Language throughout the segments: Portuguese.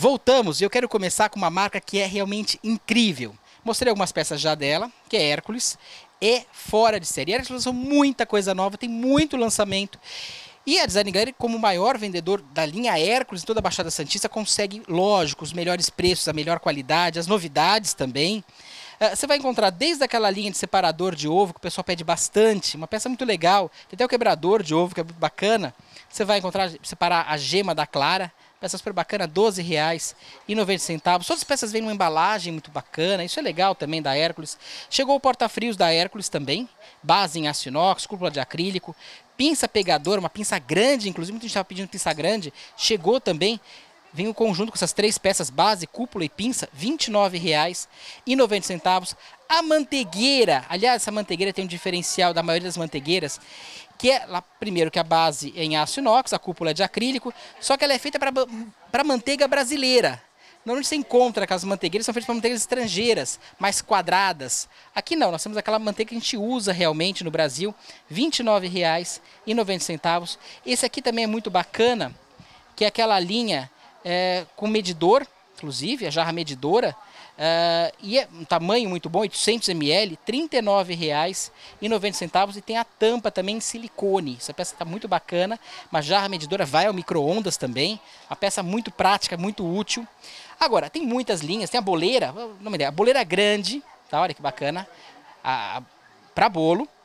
Voltamos e eu quero começar com uma marca que é realmente incrível. Mostrei algumas peças já dela, que é Hércules. É fora de série. Hércules lançou muita coisa nova, tem muito lançamento. E a Design Gallery, como o maior vendedor da linha Hércules em toda a Baixada Santista, consegue, lógico, os melhores preços, a melhor qualidade, as novidades também. Você vai encontrar desde aquela linha de separador de ovo, que o pessoal pede bastante, uma peça muito legal. Tem até o quebrador de ovo, que é muito bacana. Você vai encontrar, separar a gema da clara. Peça super bacana, R$ 12,90. Todas as peças vêm numa embalagem muito bacana, isso é legal também da Hércules. Chegou o porta-frios da Hércules também, base em aço inox, cúpula de acrílico, pinça pegadora, uma pinça grande, inclusive muita gente estava pedindo pinça grande, chegou também. Vem o conjunto com essas três peças, base, cúpula e pinça, R$ 29,90. A manteigueira, aliás, essa manteigueira tem um diferencial da maioria das manteigueiras, que é, lá, primeiro, que a base é em aço inox, a cúpula é de acrílico, só que ela é feita para manteiga brasileira. Normalmente você encontra que as manteigueiras são feitas para manteigas estrangeiras, mais quadradas. Aqui não, nós temos aquela manteiga que a gente usa realmente no Brasil, R$ 29,90. Esse aqui também é muito bacana, que é aquela linha com medidor, inclusive, a jarra medidora, e é um tamanho muito bom, 800 ml, R$ 39,90. E tem a tampa também em silicone. Essa peça está muito bacana, uma jarra medidora, vai ao micro-ondas também, uma peça muito prática, muito útil. Agora, tem muitas linhas, tem a boleira, a boleira grande, tá? Olha que bacana, para bolo, R$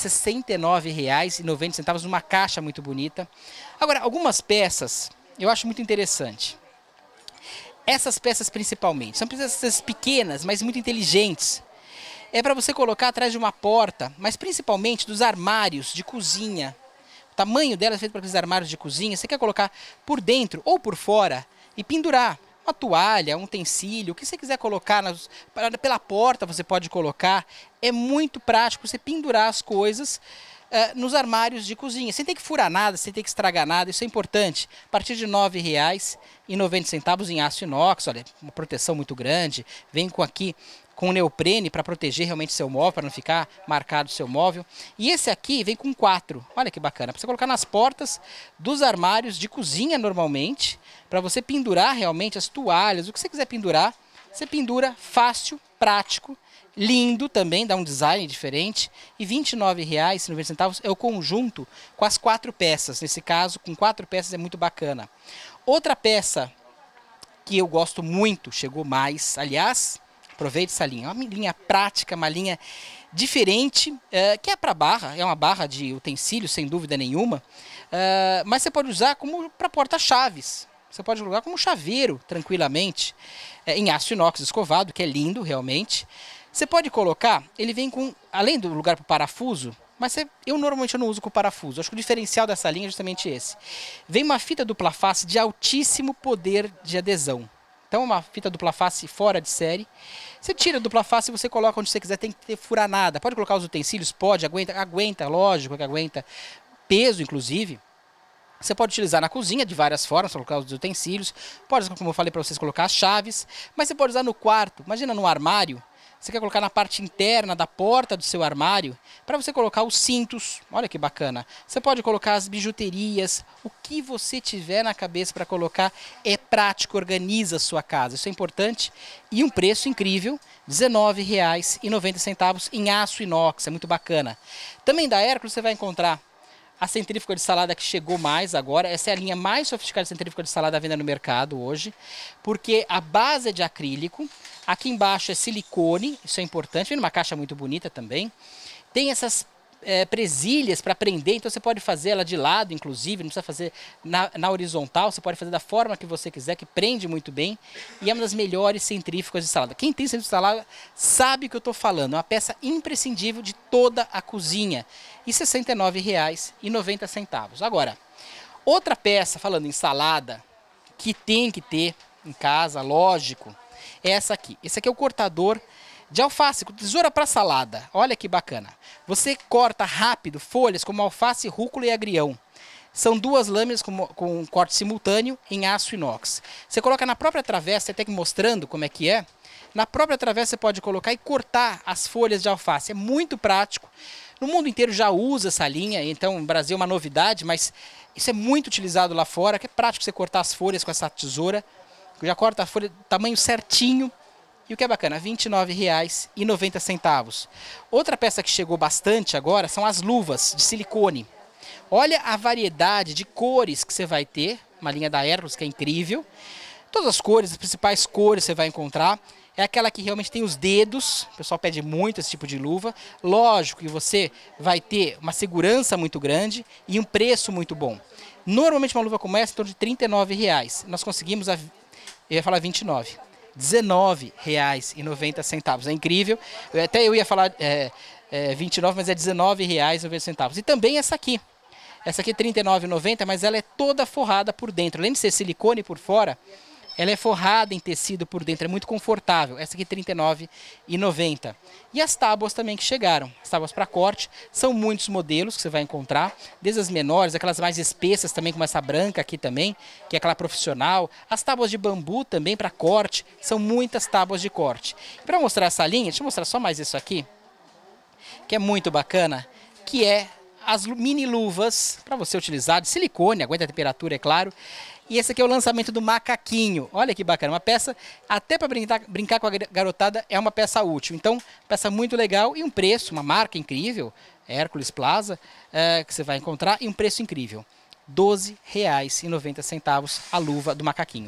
69,90, numa caixa muito bonita. Agora, algumas peças eu acho muito interessante. Essas peças principalmente, são peças pequenas, mas muito inteligentes. É para você colocar atrás de uma porta, mas principalmente dos armários de cozinha. O tamanho delas é feito para aqueles armários de cozinha. Você quer colocar por dentro ou por fora e pendurar uma toalha, um utensílio, o que você quiser colocar pela porta você pode colocar. É muito prático você pendurar as coisas nos armários de cozinha, sem ter que furar nada, sem ter que estragar nada, isso é importante. A partir de R$ 9,90 em aço inox, olha, uma proteção muito grande, vem com neoprene para proteger realmente seu móvel, para não ficar marcado seu móvel. E esse aqui vem com 4, olha que bacana, para você colocar nas portas dos armários de cozinha normalmente, para você pendurar realmente as toalhas, o que você quiser pendurar, você pendura fácil, prático, lindo também, dá um design diferente. E R$ 29,90 é o conjunto com as 4 peças. Nesse caso, com 4 peças é muito bacana. Outra peça que eu gosto muito, chegou mais, aliás, aproveite essa linha. É uma linha prática, uma linha diferente, que é para barra, é uma barra de utensílio, sem dúvida nenhuma. Mas você pode usar como para porta-chaves. Você pode colocar como chaveiro, tranquilamente, em aço inox escovado, que é lindo realmente. Você pode colocar, ele vem com, além do lugar para o parafuso, mas eu normalmente não uso com parafuso. Acho que o diferencial dessa linha é justamente esse. Vem uma fita dupla face de altíssimo poder de adesão. Então, uma fita dupla face fora de série. Você tira a dupla face e você coloca onde você quiser, tem que ter furanada. Pode colocar os utensílios? Pode, aguenta, lógico que aguenta. Peso, inclusive. Você pode utilizar na cozinha de várias formas, colocar os utensílios. Pode, como eu falei para vocês, colocar as chaves. Mas você pode usar no quarto. Imagina no armário. Você quer colocar na parte interna da porta do seu armário, para você colocar os cintos, olha que bacana. Você pode colocar as bijuterias, o que você tiver na cabeça para colocar é prático, organiza a sua casa. Isso é importante e um preço incrível, R$ 19,90 em aço inox, é muito bacana. Também da Hércules você vai encontrar a centrífuga de salada que chegou mais agora. Essa é a linha mais sofisticada de centrífuga de salada à venda no mercado hoje, porque a base é de acrílico, aqui embaixo é silicone, isso é importante, vem numa caixa muito bonita também. Tem essas presilhas para prender, então você pode fazer ela de lado, inclusive, não precisa fazer na horizontal, você pode fazer da forma que você quiser, que prende muito bem, e é uma das melhores centrífugas de salada. Quem tem centrífuga de salada sabe o que eu estou falando, é uma peça imprescindível de toda a cozinha, e R$ 69,90. Agora, outra peça, falando em salada, que tem que ter em casa, lógico, é essa aqui. Esse aqui é o cortador de alface, com tesoura para salada. Olha que bacana. Você corta rápido folhas como alface, rúcula e agrião. São 2 lâminas com corte simultâneo em aço inox. Você coloca na própria travessa, até que mostrando como é que é. Na própria travessa você pode colocar e cortar as folhas de alface. É muito prático. No mundo inteiro já usa essa linha, então no Brasil é uma novidade, mas isso é muito utilizado lá fora, que é prático você cortar as folhas com essa tesoura. já corta a folha tamanho certinho. E o que é bacana, R$ 29,90. Outra peça que chegou bastante agora são as luvas de silicone. Olha a variedade de cores que você vai ter, uma linha da Hércules que é incrível. Todas as cores, as principais cores você vai encontrar. É aquela que realmente tem os dedos, o pessoal pede muito esse tipo de luva. Lógico que você vai ter uma segurança muito grande e um preço muito bom. Normalmente uma luva como essa é em torno de R$ 39,00. Nós conseguimos, eu ia falar 29, R$ 19,90. É incrível. Até eu ia falar 29, mas é R$ 19,90. E também essa aqui. Essa aqui é R$ 39,90, mas ela é toda forrada por dentro. Além de ser silicone por fora, ela é forrada em tecido por dentro, é muito confortável. Essa aqui é R$ 39,90. E as tábuas também que chegaram. As tábuas para corte, são muitos modelos que você vai encontrar. Desde as menores, aquelas mais espessas também, como essa branca aqui também, que é aquela profissional. As tábuas de bambu também para corte, são muitas tábuas de corte. Para mostrar essa linha, deixa eu mostrar só mais isso aqui, que é muito bacana, que é as mini luvas para você utilizar, de silicone, aguenta a temperatura, é claro. E esse aqui é o lançamento do macaquinho. Olha que bacana, uma peça, até para brincar com a garotada, é uma peça útil. Então, peça muito legal e um preço, uma marca incrível, Hércules Plaza, que você vai encontrar, e um preço incrível. R$ 12,90 a luva do macaquinho.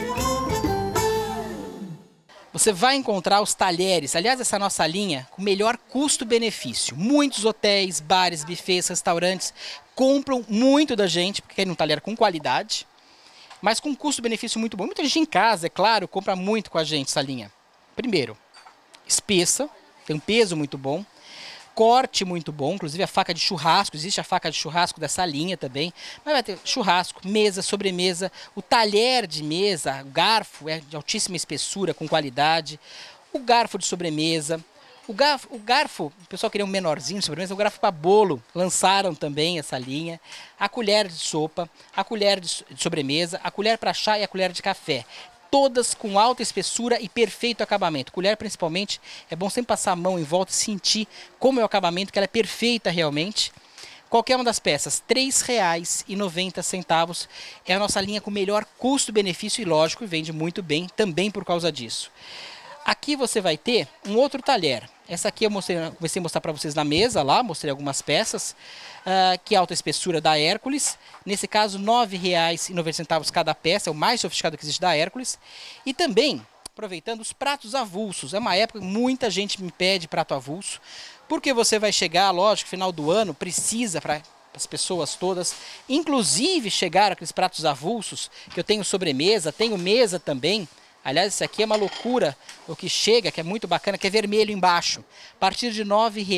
Você vai encontrar os talheres, aliás, essa nossa linha com melhor custo-benefício. Muitos hotéis, bares, buffets, restaurantes compram muito da gente, porque querem um talher com qualidade, mas com custo-benefício muito bom. Muita gente em casa, é claro, compra muito com a gente essa linha. Primeiro, espessa, tem um peso muito bom. Corte muito bom, inclusive a faca de churrasco, existe a faca de churrasco dessa linha também, mas vai ter churrasco, mesa, sobremesa, o talher de mesa, o garfo é de altíssima espessura, com qualidade, o garfo de sobremesa, o garfo, o pessoal queria um menorzinho de sobremesa, o garfo para bolo, lançaram também essa linha, a colher de sopa, a colher de sobremesa, a colher para chá e a colher de café. Todas com alta espessura e perfeito acabamento. Colher, principalmente, é bom sempre passar a mão em volta e sentir como é o acabamento, que ela é perfeita realmente. Qualquer uma das peças, R$ 3,90 é a nossa linha com melhor custo-benefício e, lógico, vende muito bem também por causa disso. Aqui você vai ter um outro talher. Essa aqui eu comecei a mostrar para vocês na mesa lá, mostrei algumas peças, que é alta espessura da Hércules. Nesse caso, R$ 9,90 cada peça, é o mais sofisticado que existe da Hércules. E também, aproveitando, os pratos avulsos. É uma época que muita gente me pede prato avulso, porque você vai chegar, lógico, final do ano, precisa para as pessoas todas, inclusive chegaram aqueles pratos avulsos, que eu tenho sobremesa, tenho mesa também. Aliás, isso aqui é uma loucura, o que chega, que é muito bacana, que é vermelho embaixo. A partir de R$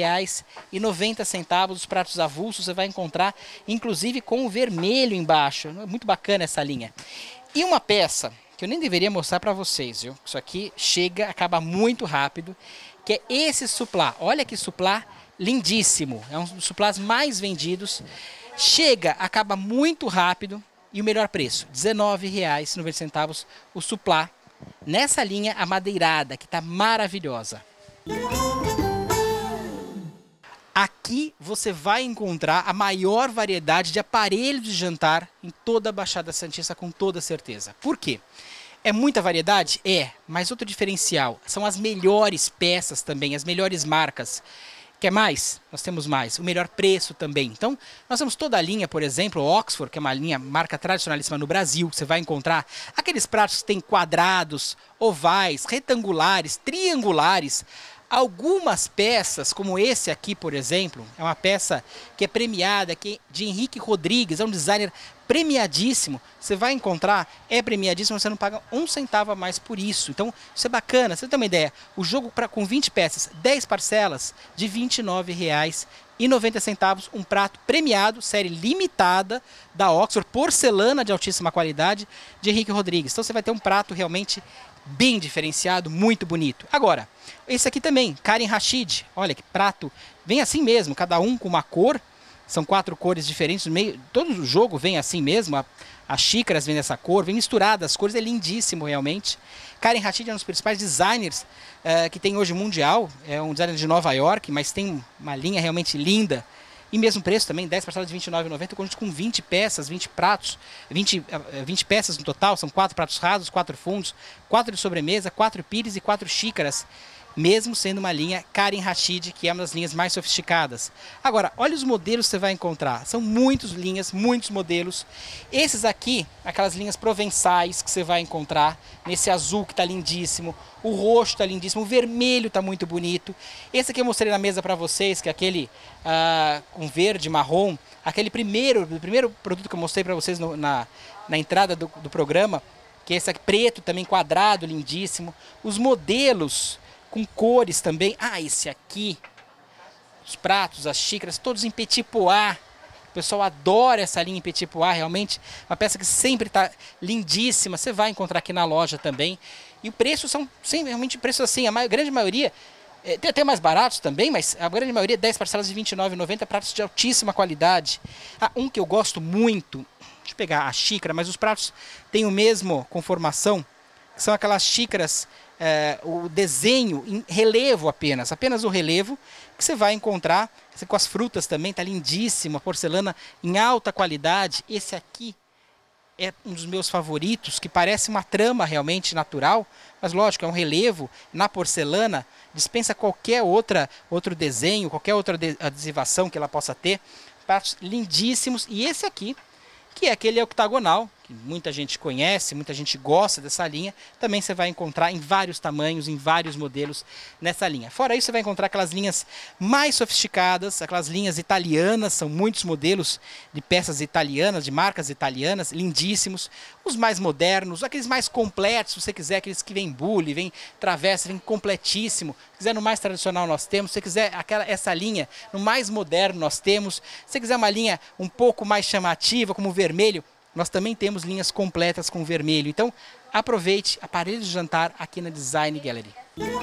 9,90 os pratos avulsos você vai encontrar, inclusive com o vermelho embaixo. É muito bacana essa linha. E uma peça que eu nem deveria mostrar para vocês, viu? Isso aqui chega, acaba muito rápido, que é esse suplá. Olha que suplá lindíssimo, é um dos suplás mais vendidos. Chega, acaba muito rápido e o melhor preço, R$ 19,90 o suplá. Nessa linha amadeirada, que está maravilhosa. Aqui você vai encontrar a maior variedade de aparelhos de jantar em toda a Baixada Santista, com toda certeza. Por quê? É muita variedade? É, mas outro diferencial são as melhores peças também, as melhores marcas. Quer mais? Nós temos mais. O melhor preço também. Então, nós temos toda a linha, por exemplo, Oxford, que é uma linha, marca tradicionalíssima no Brasil. Você vai encontrar aqueles pratos que têm quadrados, ovais, retangulares, triangulares. Algumas peças, como esse aqui, por exemplo, é uma peça que é premiada, que é de Henrique Rodrigues, é um designer premiadíssimo. Você vai encontrar, é premiadíssimo, você não paga um centavo a mais por isso. Então, isso é bacana. Você tem uma ideia, o jogo com 20 peças, 10 parcelas de R$ 29,90, um prato premiado, série limitada da Oxford, porcelana de altíssima qualidade, de Henrique Rodrigues. Então, você vai ter um prato realmente bem diferenciado, muito bonito. Agora, esse aqui também, Karen Rashid, olha que prato, vem assim mesmo, cada um com uma cor, são 4 cores diferentes, no meio, todo o jogo vem assim mesmo, as xícaras vêm dessa cor, vem misturadas as cores, é lindíssimo realmente. Karen Rashid é um dos principais designers que tem hoje mundial, é um designer de Nova York, mas tem uma linha realmente linda, E mesmo preço também, 10 parcelas de R$ 29,90, conjunto com 20 peças, 20 pratos, 20 peças no total, são 4 pratos rasos, 4 fundos, 4 de sobremesa, 4 pires e 4 xícaras, mesmo sendo uma linha Karen Rashid, que é uma das linhas mais sofisticadas. Agora, olha os modelos que você vai encontrar. São muitas linhas, muitos modelos. Esses aqui, aquelas linhas provençais que você vai encontrar, nesse azul que está lindíssimo, o roxo está lindíssimo, o vermelho está muito bonito. Esse aqui eu mostrei na mesa para vocês, que é aquele com verde, marrom, aquele primeiro produto que eu mostrei para vocês na entrada do programa, que é esse aqui preto também, quadrado, lindíssimo. Os modelos com cores também. Esse aqui, os pratos, as xícaras, todos em petit pois. O pessoal adora essa linha em petit pois, realmente. Uma peça que sempre está lindíssima. Você vai encontrar aqui na loja também. E o preço são, sim, realmente preços assim, a grande maioria, tem até mais baratos também, mas a grande maioria 10 parcelas de R$ 29,90, pratos de altíssima qualidade. Um que eu gosto muito, deixa eu pegar a xícara, mas os pratos têm o mesmo conformação, que são aquelas xícaras, o desenho em relevo apenas o relevo, que você vai encontrar com as frutas também, está lindíssimo, a porcelana em alta qualidade. Esse aqui é um dos meus favoritos, que parece uma trama realmente natural, mas lógico, é um relevo na porcelana, dispensa qualquer outro desenho, qualquer outra adesivação que ela possa ter. Pratos lindíssimos. E esse aqui, que é aquele octagonal, que muita gente conhece, muita gente gosta dessa linha, também você vai encontrar em vários tamanhos, em vários modelos nessa linha. Fora isso, você vai encontrar aquelas linhas mais sofisticadas, aquelas linhas italianas, são muitos modelos de peças italianas, de marcas italianas, lindíssimos. Os mais modernos, aqueles mais completos, se você quiser, aqueles que vem bule, vem travessa, vem completíssimo. Se quiser no mais tradicional nós temos, se você quiser essa linha no mais moderno nós temos. Se você quiser uma linha um pouco mais chamativa, como o vermelho, nós também temos linhas completas com vermelho. Então, aproveite aparelhos de jantar aqui na Design Gallery.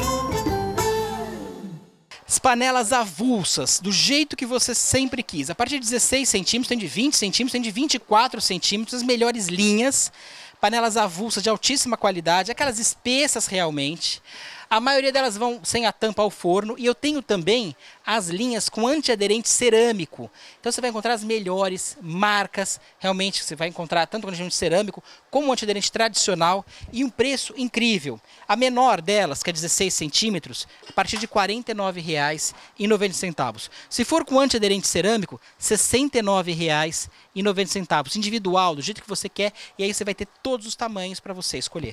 As panelas avulsas, do jeito que você sempre quis. A partir de 16 centímetros, tem de 20 centímetros, tem de 24 centímetros, as melhores linhas. Panelas avulsas de altíssima qualidade, aquelas espessas realmente. A maioria delas vão sem a tampa ao forno, e eu tenho também as linhas com antiaderente cerâmico. Então você vai encontrar as melhores marcas, realmente você vai encontrar tanto com antiaderente cerâmico como antiaderente tradicional, e um preço incrível. A menor delas, que é 16 centímetros, a partir de R$ 49,90. Se for com antiaderente cerâmico, R$ 69,90. Individual, do jeito que você quer, e aí você vai ter todos os tamanhos para você escolher.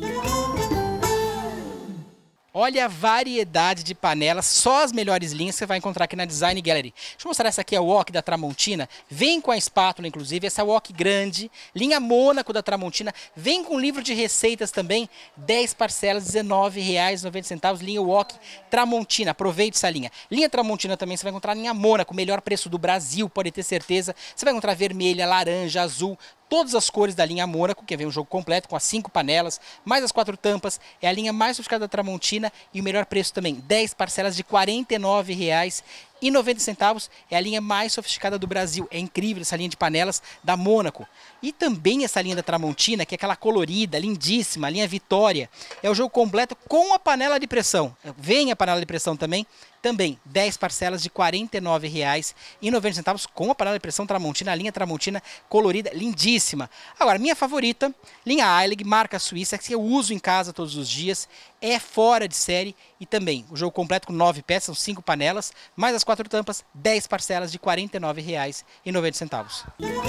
Olha a variedade de panelas, só as melhores linhas você vai encontrar aqui na Design Gallery. Deixa eu mostrar essa aqui, a wok da Tramontina. Vem com a espátula, inclusive, essa wok grande, linha Mônaco da Tramontina. Vem com livro de receitas também, 10 parcelas, R$ 19,90, linha wok Tramontina. Aproveite essa linha. Linha Tramontina também você vai encontrar linha Mônaco, melhor preço do Brasil, pode ter certeza. Você vai encontrar vermelha, laranja, azul, todas as cores da linha Mônaco, que vem um jogo completo com as 5 panelas, mais as 4 tampas. É a linha mais sofisticada da Tramontina e o melhor preço também, 10 parcelas de R$ 49,90. É a linha mais sofisticada do Brasil. É incrível essa linha de panelas da Mônaco. E também essa linha da Tramontina, que é aquela colorida, lindíssima, a linha Vitória. É o jogo completo com a panela de pressão. Vem a panela de pressão também. Também 10 parcelas de R$ 49,90 com a panela de pressão Tramontina, a linha Tramontina colorida, lindíssima. Agora, minha favorita, linha Eilig, marca suíça, que eu uso em casa todos os dias, é fora de série, e também o jogo completo com 9 peças, são 5 panelas, mais as 4 tampas, 10 parcelas de R$ 49,90.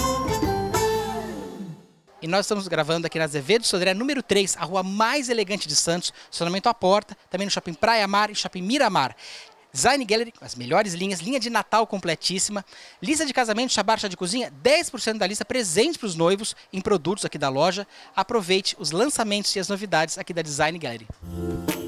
E nós estamos gravando aqui na Azevedo Sodré, número 3, a rua mais elegante de Santos, estacionamento à porta, também no Shopping Praia Mar e Shopping Miramar. Design Gallery, as melhores linhas, linha de Natal completíssima, lista de casamento, chá de cozinha, 10% da lista presente para os noivos em produtos aqui da loja. Aproveite os lançamentos e as novidades aqui da Design Gallery.